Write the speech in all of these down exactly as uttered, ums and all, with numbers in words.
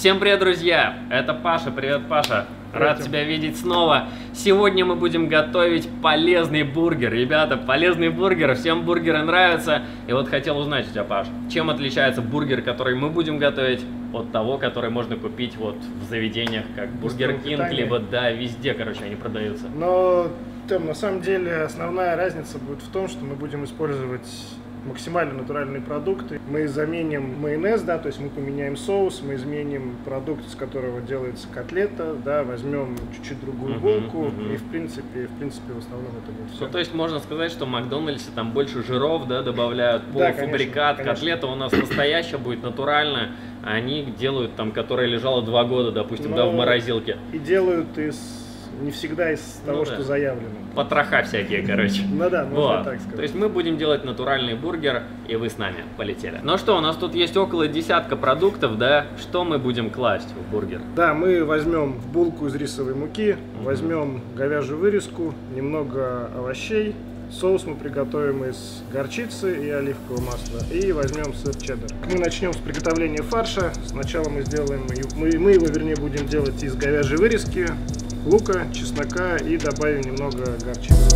Всем привет, друзья! Это Паша. Привет, Паша. Рад Привет. тебя видеть снова. Сегодня мы будем готовить полезный бургер. Ребята, полезный бургер. Всем бургеры нравятся. И вот хотел узнать у тебя, Паш, чем отличается бургер, который мы будем готовить, от того, который можно купить вот в заведениях, как Бургер Кинг, либо, да, везде, короче, они продаются. Но там на самом деле основная разница будет в том, что мы будем использовать максимально натуральные продукты. Мы заменим майонез, да, то есть мы поменяем соус, мы изменим продукт, из которого делается котлета, да, возьмем чуть-чуть другую булку, uh-huh, uh-huh. и в принципе, в принципе, в основном это будет все. Ну, то есть можно сказать, что в Макдональдсе там больше жиров, да, добавляют, полуфабрикат, да, котлета у нас настоящая будет, натуральная, а они делают там, которая лежала два года, допустим, но да, в морозилке. И делают из не всегда из того, ну, что да. заявлено. Потроха всякие, короче. Ну да, можно вот. так сказать. То есть мы будем делать натуральный бургер, и вы с нами полетели. Ну что, у нас тут есть около десятка продуктов, да? Что мы будем класть в бургер? Да, мы возьмем булку из рисовой муки, mm-hmm. возьмем говяжью вырезку, немного овощей, соус мы приготовим из горчицы и оливкового масла, и возьмем сыр чеддер. Мы начнем с приготовления фарша. Сначала мы сделаем, мы, мы его, вернее, будем делать из говяжьей вырезки, лука, чеснока и добавим немного горчицы.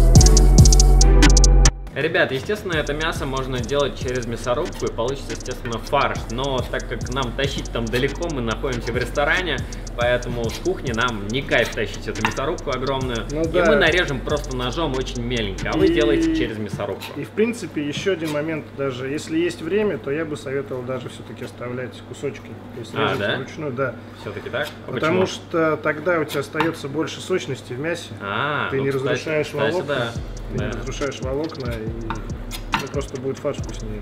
Ребят, естественно, это мясо можно делать через мясорубку и получится, естественно, фарш. Но так как нам тащить там далеко, мы находимся в ресторане, поэтому с кухни нам не кайф тащить эту мясорубку огромную. Ну, и да. мы нарежем просто ножом очень меленько, а вы и... делаете через мясорубку. И в принципе еще один момент, даже если есть время, то я бы советовал даже все-таки оставлять кусочки. Если а, да? вручную, да. Все-таки так? А Потому почему? что тогда у тебя остается больше сочности в мясе. А, ты ну, не кстати, разрушаешь кстати, волокна. Да. Ты да. не разрушаешь волокна, и ну, просто будет фарш вкуснее.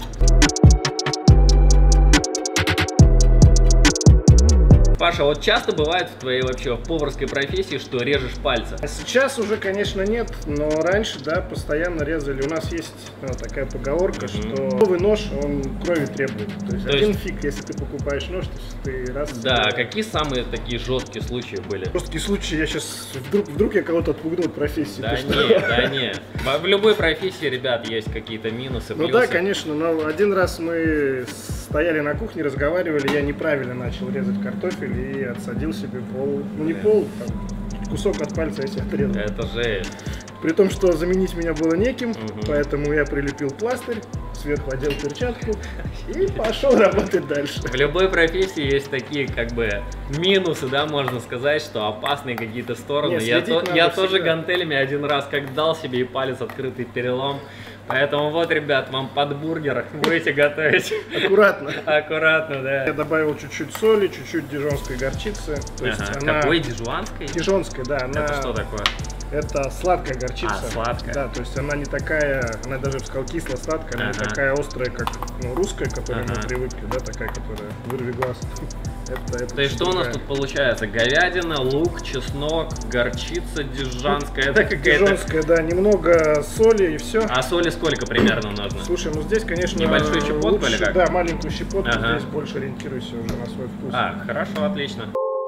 Паша, вот часто бывает в твоей вообще поварской профессии, что режешь пальцы? А сейчас уже, конечно, нет, но раньше, да, постоянно резали. У нас есть ну, такая поговорка, mm-hmm. что новый нож, он крови требует. То есть То один есть... фиг, если ты покупаешь нож, то ты раз... Да, и... какие самые такие жесткие случаи были? Жесткие случаи, я сейчас, вдруг, вдруг я кого-то отпугну от профессии. Да что... нет, да нет. В любой профессии, ребят, есть какие-то минусы, Ну плюсы. да, конечно, но один раз мы стояли на кухне, разговаривали, я неправильно начал резать картофель и отсадил себе пол, ну не пол, там, кусок от пальца я себе отрезал. Это жесть. При том, что заменить меня было неким, угу. поэтому я прилепил пластырь, сверху одел перчатку и пошел работать дальше. В любой профессии есть такие как бы минусы, да, можно сказать, что опасные какие-то стороны. Нет, я то, я всегда. тоже гантелями один раз как дал себе и палец открытый перелом. Поэтому вот, ребят, вам под бургер будете готовить. Аккуратно. Аккуратно, да. Я добавил чуть-чуть соли, чуть-чуть дижонской горчицы. То есть ага. она... Какой дижуанской? Дижонской, да. Она... Это что такое? Это сладкая горчица. А, сладкая. Да, то есть она не такая, она даже, я бы сказал, кисло-сладкая, она ага. не такая острая, как ну, русская, к которой ага. мы привыкли, да, такая, которая вырви глаз. Это, это То есть что у нас тут получается? Говядина, лук, чеснок, горчица дижанская. Это какая-то... Дижонская, да, немного соли и все. А соли сколько примерно нужно? Слушай, ну здесь, конечно, небольшую щепотку или как? Да, маленькую щепотку, ага. здесь больше ориентируйся уже на свой вкус. А, хорошо, отлично.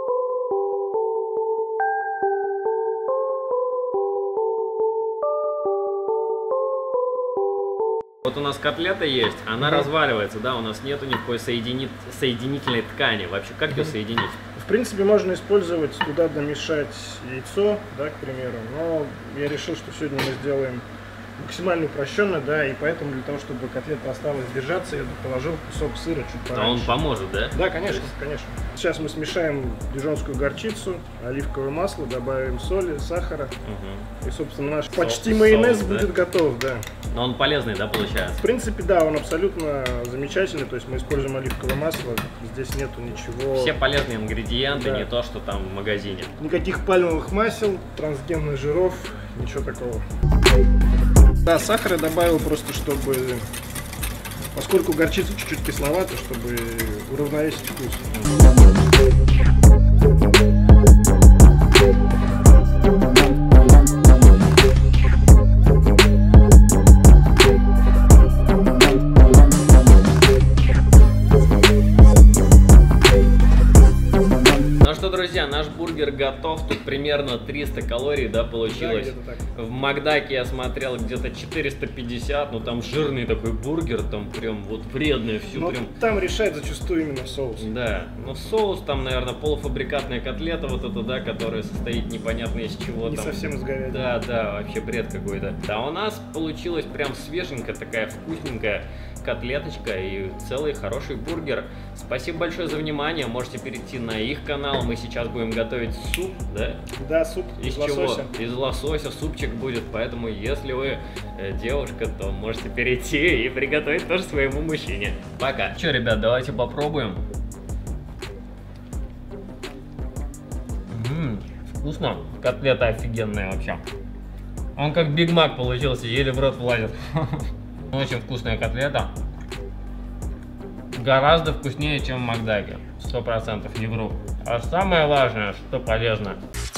Вот у нас котлета есть, она да. разваливается, да, у нас нету никакой соединит... соединительной ткани. Вообще, как ее соединить? В принципе, можно использовать, туда домешать яйцо, да, к примеру, но я решил, что сегодня мы сделаем максимально упрощенно, да, и поэтому для того, чтобы котлета осталась держаться, я положил кусок сыра чуть пораньше. А он поможет, да? Да, конечно, есть... конечно. Сейчас мы смешаем дижонскую горчицу, оливковое масло, добавим соли, сахара, угу. и, собственно, наш Со почти майонез соус, будет да? готов, да. Но он полезный, да, получается? В принципе, да, он абсолютно замечательный, то есть мы используем оливковое масло, здесь нету ничего... Все полезные ингредиенты, да. не то, что там в магазине. Никаких пальмовых масел, трансгенных жиров, ничего такого. Да, сахар я добавил просто, чтобы, поскольку горчица чуть-чуть кисловата, чтобы уравновесить вкус. что, друзья, наш бургер готов. Тут примерно триста калорий, да, получилось. Да, где-то так. В Макдаке я смотрел где-то четыреста пятьдесят, ну там жирный такой бургер, там прям вот вредный, всю Но прям... там решает зачастую именно соус. Да, ну соус там, наверное, полуфабрикатная котлета вот эта, да, которая состоит непонятно из чего. Не там. совсем из говядины. Да, да, вообще бред какой-то. А у нас получилась прям свеженькая, такая вкусненькая котлеточка и целый хороший бургер. Спасибо большое за внимание. Можете перейти на их канал. Мы сейчас будем готовить суп, да? Да, суп Из из чего? лосося. Из лосося супчик будет. Поэтому, если вы э, девушка, то можете перейти и приготовить тоже своему мужчине. Пока. Че, ребят, давайте попробуем. М-м, вкусно. Котлета офигенная вообще. Он как Биг Мак получился, еле в рот влазит. Очень вкусная котлета. Гораздо вкуснее, чем в Макдаке. Сто процентов не вру. А самое важное, что полезно.